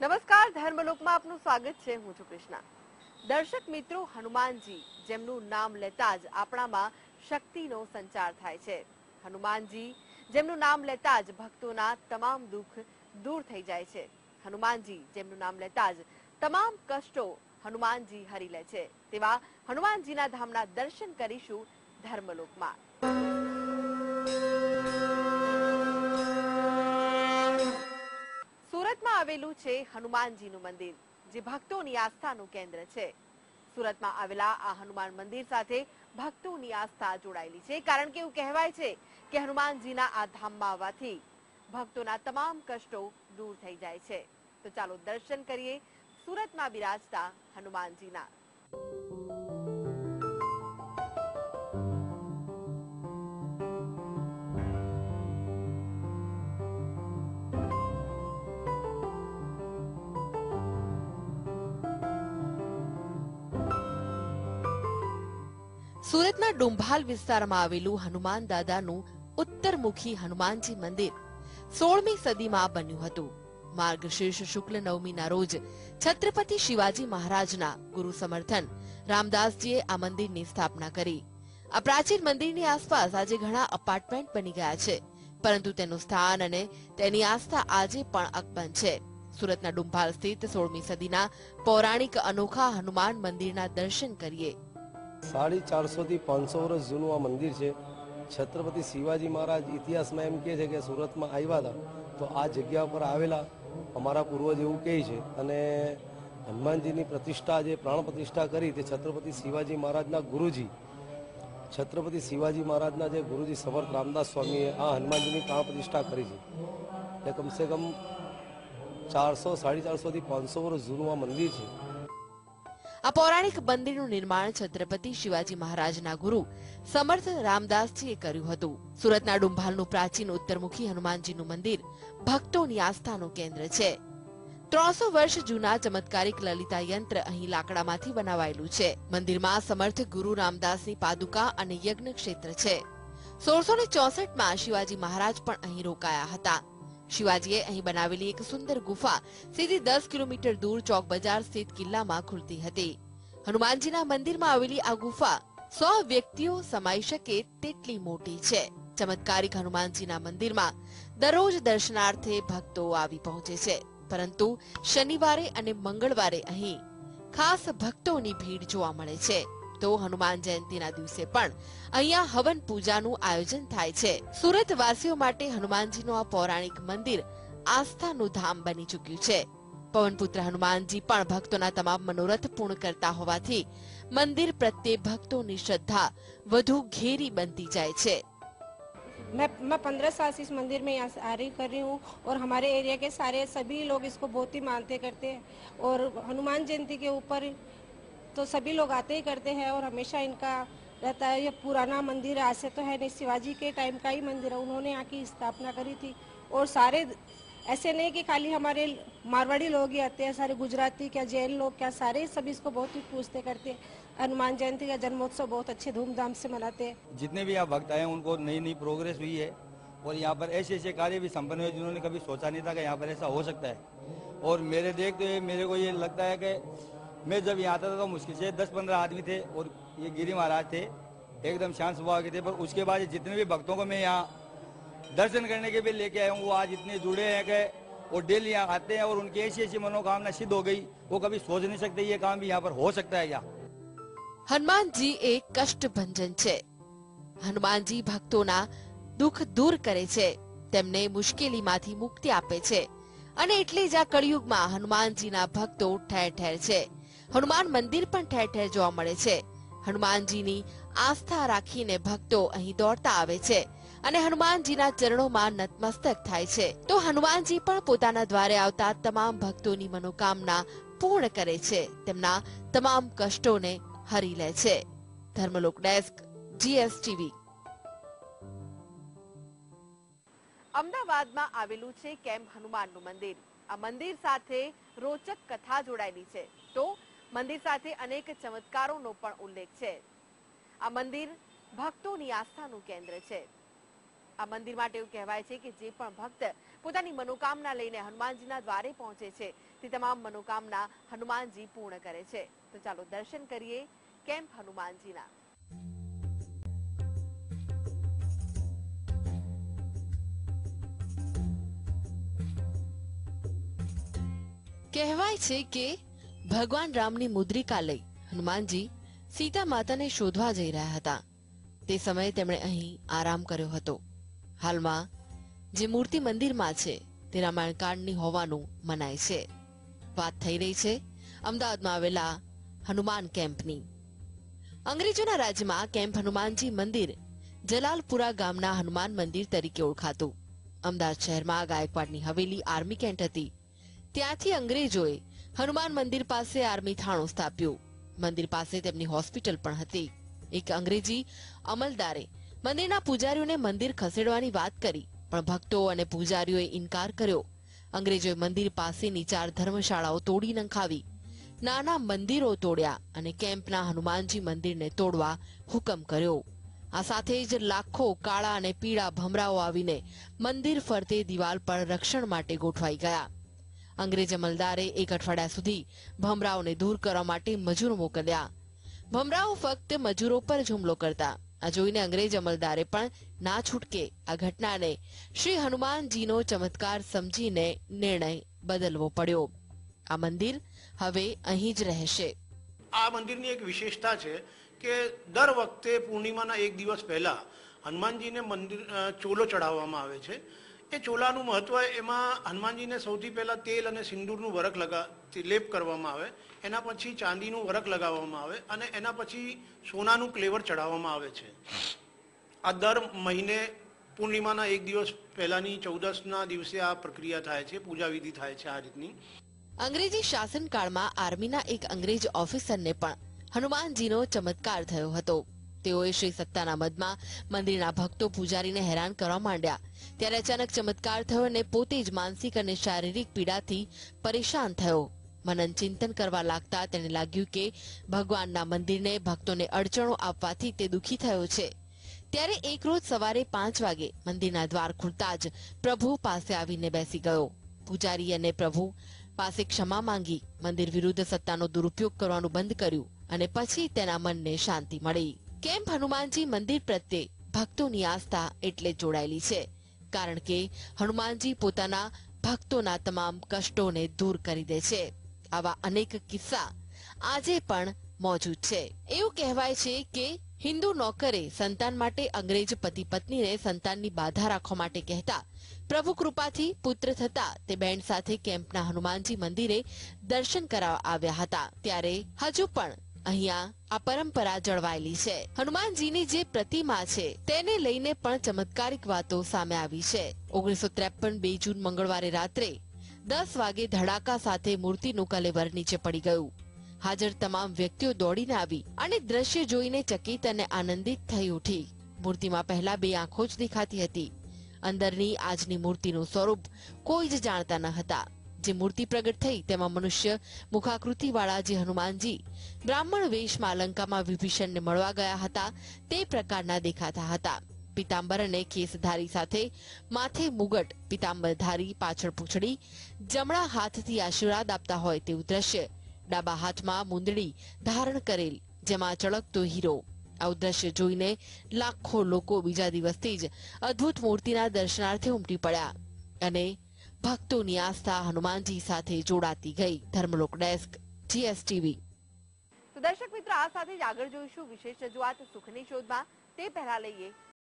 નમસ્કાર, ધર્મલોકમાં આપનું સ્વાગત છે। હું છું કૃષ્ણા। દર્શક મિત્રો, હનુમાનજી જેમનું નામ લેતા જ આપણામાં શક્તિનો સંચાર થાય છે। હનુમાનજી જેમનું નામ લેતા જ ભક્તોના તમામ દુઃખ દૂર થઈ જાય છે। હનુમાનજી જેમનું નામ લેતા જ તમામ કષ્ટો હનુમાનજી હરી લે છે। તેવા હનુમાનજીના ધામના દર્શન કરીશું ધર્મલોકમાં। સુરતમાં આવેલું છે હનુમાનજીનું મંદિર, જે ભક્તોની આસ્થાનું કેન્દ્ર છે। સુરતમાં આવેલા આ હનુમાન મંદિર સાથે ભક્તોની આસ્થા જોડાયેલી છે, કારણ કે એવું કહેવાય છે કે હનુમાનજીના આ ધામમાં આવવાથી ભક્તોના તમામ કષ્ટો દૂર થઈ જાય છે। તો ચાલો દર્શન કરીએ સુરતમાં બિરાજતા હનુમાનજીના। સુરતના ડુંભાલ વિસ્તારમાં આવેલું હનુમાન દાદાનું ઉત્તરમુખી હનુમાનજી મંદિર 16મી સદીમાં બન્યું હતું। માર્ગશીર્ષ શુક્લ નવમીના રોજ છત્રપતિ શિવાજી મહારાજના ગુરુ સમર્થન રામદાસજીએ આ મંદિરની સ્થાપના કરી। આ પ્રાચીન મંદિરની આસપાસ આજે ઘણા અપાર્ટમેન્ટ બની ગયા છે, પરંતુ તેનું સ્થાન અને તેની આસ્થા આજે પણ અકબંધ છે। સુરતના ડુંભાલ સ્થિત 16મી સદીના પૌરાણિક અનોખા હનુમાન મંદિરના દર્શન કરીએ। 450 થી 500 વર્ષ જૂનું આ મંદિર છે। છત્રપતિ શિવાજી મહારાજ ઇતિહાસમાં એમ કહે છે કે સુરતમાં આવ્યા હતા તો આ જગ્યા પર આવેલા અમારા પૂર્વજ એવું કહે છે। અને હનુમાનજીની પ્રતિષ્ઠા, જે પ્રાણ પ્રતિષ્ઠા કરી તે છત્રપતિ શિવાજી મહારાજના ગુરુજી, છત્રપતિ શિવાજી મહારાજના જે ગુરુજી સમર્થ રામદાસ સ્વામીએ આ હનુમાનજીની પ્રાણ પ્રતિષ્ઠા કરી છે। એટલે કમસે કમ 400, 450 થી 500 વર્ષ જૂનું આ મંદિર છે। આ પૌરાણિક મંદિરનું નિર્માણ છત્રપતિ શિવાજી મહારાજના ગુરુ સમર્થ રામદાસજીએ કર્યું હતું। સુરતના ડુંભાલનું પ્રાચીન ઉત્તરમુખી હનુમાનજીનું મંદિર ભક્તોની આસ્થાનું કેન્દ્ર છે। 300 વર્ષ જૂના ચમત્કારિક લલિતા યંત્ર અહીં લાકડામાંથી બનાવાયેલું છે। મંદિરમાં સમર્થ ગુરુ રામદાસની પાદુકા અને યજ્ઞ ક્ષેત્ર છે। 1664માં શિવાજી મહારાજ પણ અહીં રોકાયા હતા। શિવાજીએ અહીં બનાવેલી એક સુંદર ગુફા સીધી 10 કિલોમીટર દૂર ચોક બજાર સ્થિત કિલ્લામાં ખુલતી હતી। હનુમાનજીના મંદિરમાં આવેલી આ ગુફા 100 વ્યક્તિઓ સમાઈ શકે તેટલી મોટી છે। ચમત્કારિક હનુમાનજીના મંદિરમાં દરરોજ દર્શનાર્થે ભક્તો આવી પહોંચે છે, પરંતુ શનિવારે અને મંગળવારે અહીં ખાસ ભક્તોની ભીડ જોવા મળે છે। તો હનુમાન જયંતિના દિવસે પણ અહીંયા હવન પૂજાનું આયોજન થાય છે। સુરત વાસીઓ માટે હનુમાનજીનું આ પૌરાણિક મંદિર આસ્થાનું ધામ બની ચૂક્યું છે। પવનપુત્ર હનુમાનજી પણ ભક્તોના તમામ મનોરથ પૂર્ણ કરતા હોવાથી મંદિર પ્રત્યે ભક્તોની શ્રદ્ધા વધુ ઘેરી બનતી જાય છે। मैं 15 साल से इस मंदिर में यहाँ आ रही कर रही हूँ और हमारे एरिया के सारे सभी लोग इसको बहुत ही मानते करते हैं और हनुमान जयंती के ऊपर तो सभी लोग आते ही करते हैं और हमेशा इनका रहता है। ये पुराना मंदिर आज से तो है नहीं, शिवाजी के टाइम का ही मंदिर है। उन्होंने यहाँ की स्थापना करी थी और सारे ऐसे नहीं कि खाली हमारे मारवाड़ी लोग ही आते हैं, सारे गुजराती क्या जैन लोग क्या सारे सभी इसको बहुत ही पूजते करते हैं। हनुमान जयंती का जन्मोत्सव बहुत अच्छे धूमधाम से मनाते हैं। जितने भी यहाँ भक्त आए हैं उनको नई नई प्रोग्रेस हुई है और यहाँ पर ऐसे ऐसे कार्य भी संपन्न हुए जिन्होंने कभी सोचा नहीं था कि यहाँ पर ऐसा हो सकता है। और मेरे देखते मेरे को ये लगता है कि मैं जब यहाँ आता था तो मुश्किल से 10-15 आदमी थे और ये गिरी महाराज थे, एकदम शांत स्वभाव के थे। पर उसके बाद जितने भी भक्तों को मैं यहाँ दर्शन करने के भी लेके आया हूँ, वो आज इतने जुड़े हैं कि वो डेली यहाँ आते हैं और उनकी ऐसी ऐसी मनोकामना सिद्ध हो गई, वो कभी सोच नहीं सकते ये काम भी यहाँ पर हो सकता है। क्या હનુમાનજી એક કષ્ટભંજન છે। હનુમાનજી ભક્તોના દુઃખ દૂર કરે છે, તેમને મુશ્કેલીમાંથી મુક્તિ આપે છે, અને એટલે જ આ કળિયુગમાં હનુમાનજીના ભક્તો ઠેર ઠેર છે। હનુમાન મંદિર પણ ઠેર ઠેર જોવા મળે છે। હનુમાનજીની આસ્થા રાખીને ભક્તો અહીં દોડતા આવે છે અને હનુમાનજીના ચરણોમાં નતમસ્તક થાય છે। તો હનુમાનજી પણ પોતાના દ્વારે આવતા તમામ ભક્તોની મનોકામના પૂર્ણ કરે છે, તેમના તમામ કષ્ટોને હરી લે છે। Dharmlok desk, GSTV। અમદાવાદમાં આવેલું છે કેમ્પ હનુમાનનું મંદિર। આ મંદિર સાથે રોચક કથા જોડાયેલી છે, તો મંદિર સાથે અનેક ચમત્કારોનો પણ ઉલ્લેખ છે। આ મંદિર ભક્તોની આસ્થાનું કેન્દ્ર છે। આ મંદિર માટે એવું કહેવાય છે કે જે પણ ભક્ત પોતાની મનોકામના લઈને હનુમાનજીના દ્વારે પહોંચે છે તે તમામ મનોકામના હનુમાનજી પૂર્ણ કરે છે. તો ચાલો દર્શન કરીએ કેમ્પ હનુમાનજીના. કહેવાય છે કે ભગવાન રામની મુદ્રિકા લઈ હનુમાનજી સીતા માતાને શોધવા જઈ રહ્યા હતા. તે સમયે તેમણે અહીં આરામ કર્યો હતો. હાલમાં જે મૂર્તિ મંદિરમાં છે તે રામાયણકાળની હોવાનું મનાય છે. વાત થઈ રહી છે અમદાવાદમાં આવેલા હનુમાન કેમ્પની. અંગ્રેજોના રાજ્યમાં કેમ્પ હનુમાનજી મંદિર જલાલપુરા ગામના હનુમાન મંદિર તરીકે ઓળખાતું. અમદાવાદ શહેરમાં ગાયકવાડની હવેલી આર્મી કેન્ટ હતી. ત્યાંથી અંગ્રેજોએ હનુમાન મંદિર પાસે આર્મી થાણું સ્થાપ્યું. મંદિર પાસે તેમની હોસ્પિટલ પણ હતી. એક અંગ્રેજી અમલદારે મંદિરના પૂજારીઓને મંદિર ખસેડવાની વાત કરી, પણ ભક્તો અને પૂજારીઓએ ઇનકાર કર્યો. અંગ્રેજોએ મંદિર પાસેની 4 ધર્મશાળાઓ તોડી નંખાવી, નાના મંદિરો તોડ્યા અને કેમ્પના હનુમાનજી મંદિરને તોડવા હુકમ કર્યો. આ સાથે જ લાખો કાળા અને પીળા ભમરાઓ આવીને મંદિર ફરતે દિવાલ પર રક્ષણ માટે ગોઠવાઈ ગયા. અંગ્રેજ અમલદારે 1 અઠવાડિયા સુધી ભમરાઓને દૂર કરવા માટે મજૂર મોકલ્યા. ભમરાઓ ફક્ત મજૂરો પર જ હુમલો કરતા. આ જોઈને અંગ્રેજ અમલદારે પણ ના છૂટકે આ ઘટનાને શ્રી હનુમાનજીનો ચમત્કાર સમજીને નિર્ણય બદલવો પડ્યો. આ મંદિર હવે અહીં જ રહેશે. આ મંદિરની એક વિશેષતા છે કે દર વખતે પૂર્ણિમાના 1 દિવસ પહેલા હનુમાનજીને મંદિર ચોલો ચડાવવામાં આવે છે. એ ચોલાનું મહત્વ, એમાં હનુમાનજીને સૌથી પહેલા તેલ અને સિંદૂરનું વરખ લેપ કરવામાં આવે, એના પછી ચાંદીનું વરખ લગાવવામાં આવે અને એના પછી સોનાનું ક્લેવર ચડાવવામાં આવે છે. આ દર મહિને પૂર્ણિમાના 1 દિવસ પહેલાની 14ના દિવસે આ પ્રક્રિયા થાય છે, પૂજા વિધિ થાય છે આ રીતની. અંગ્રેજી શાસનકાળમાં આર્મીના એક અંગ્રેજ ઓફિસરને પણ હનુમાનજીનો ચમત્કાર થયો હતો. તેઓએ શ્રી સત્તાના મદમાં મંદિરના ભક્તો પૂજારીને હેરાન કરવા માંડ્યા. ત્યારે અચાનક ચમત્કાર થયો અને પોતે જ માનસિક અને શારીરિક પીડાથી પરેશાન થયો. મનન ચિંતન કરવા લાગતા તેને લાગ્યું કે ભગવાનના મંદિરને ભક્તોને અડચણો આપવાથી તે દુઃખી થયો છે. ત્યારે એક રોજ સવારે 5 વાગે મંદિરના દ્વાર ખુલતા જ પ્રભુ પાસે આવીને બેસી ગયો. પૂજારી અને પ્રભુ પાસે ક્ષમા માંગી, મંદિર વિરુદ્ધ સત્તાનો દુરુપયોગ કરવાનું બંધ કર્યું અને પછી તેના મનને શાંતિ મળી. કેમ્પ હનુમાનજી મંદિર પ્રત્યે ભક્તોની આસ્થા એટલે જોડાયેલી છે, કારણ કે હનુમાનજી પોતાના ભક્તોના તમામ કષ્ટોને દૂર કરી દે છે. આવા અનેક કિસ્સા આજે પણ મોજૂદ છે. એવું કહેવાય છે કે હિન્દુ નોકરે સંતાન માટે અંગ્રેજ પતિ પત્નીને સંતાનની બાધા રાખવા માટે કહેતા. પ્રભુ કૃપાથી પુત્ર થતા તે બેન્ડ સાથે કેમ્પના હનુમાનજી મંદિરે દર્શન કરવા આવ્યા હતા. ત્યારે હજુ પણ અહીંયા આ પરંપરા જળવાયેલી છે. હનુમાનજીની જે પ્રતિમા છે તેને લઈને પણ ચમત્કારિક વાતો સામે આવી છે. 1953 2 જૂન મંગળવારે રાત્રે 10 વાગે ધડાકા સાથે મૂર્તિનું કલેવર નીચે પડી ગયું. હાજર તમામ વ્યક્તિઓ દોડીને આવી અને દ્રશ્ય જોઈને ચકિત અને આનંદિત થઈ ઉઠી. મૂર્તિમાં પહેલા 2 આંખો જ દેખાતી હતી. અંદરની આજની મૂર્તિનું સ્વરૂપ કોઈ જ જાણતા ન હતા. જે મૂર્તિ પ્રગટ થઈ તેમાં મનુષ્ય મુખાકૃતિ વાળા જે હનુમાનજી બ્રાહ્મણ વેશમાં લંકામાં વિભીષણને મળવા ગયા હતા તે પ્રકારના દેખાતા હતા. પિતાંબર અને કેસધારી સાથે માથે મુગટ, પિતાંબરધારી પાછળ પૂંછડી, જમણા હાથથી આશીર્વાદ આપતા હોય તેવું દ્રશ્ય. ડાબા હાથમાં મુંદડી ધારણ કરેલ, જેમાં ચળકતો હીરો. આવું દ્રશ્ય જોઈને લાખો લોકો બીજા દિવસથી જ અદ્ભુત મૂર્તિના દર્શનાર્થે ઉમટી પડ્યા અને ભક્તોની આસ્થા હનુમાનજી સાથે જોડાતી ગઈ. Dharmlok desk, GSTV. તો દર્શક મિત્રો, આ સાથે જ આગળ જોઈશું વિશેષ રજૂઆત સુખની શોધમાં. તે પહેલા લઈએ